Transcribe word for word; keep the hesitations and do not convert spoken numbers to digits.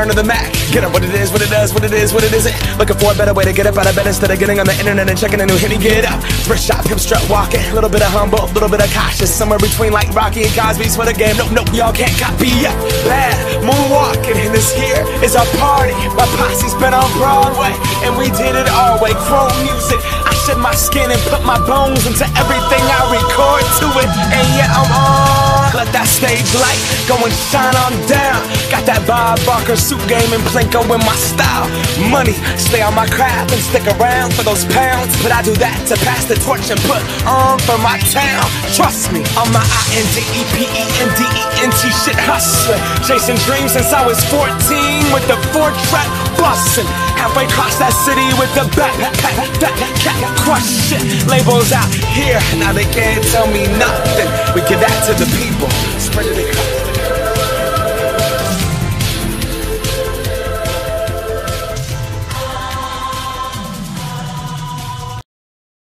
return to the Mac. Get up what it is, what it does, what it is, what it isn't. Looking for a better way to get up out of bed instead of getting on the internet and checking a new hit. Me get up, thrift shop, hip strut walking. A little bit of humble, a little bit of cautious. Somewhere between like Rocky and Cosby's for the game. Nope, nope, y'all can't copy up. Bad moonwalking, and this here is our party. My posse's been on Broadway, and we did it all way. Chrome music, I shed my skin and put my bones into everything I record to it. And yeah, I'm on. Let that stage light go and shine on down. Got that Bob Barker suit game and Plinko in my style. Money, stay on my craft and stick around for those pounds. But I do that to pass the torch and put on for my town. Trust me, on my I N D E P E N D E N T shit hustling. Chasing dreams since I was fourteen with the four track bustin'. Halfway across that city with the back, back, back, back, crush shit. Labels out here, now they can't tell me nothing. We give that to the people, spread it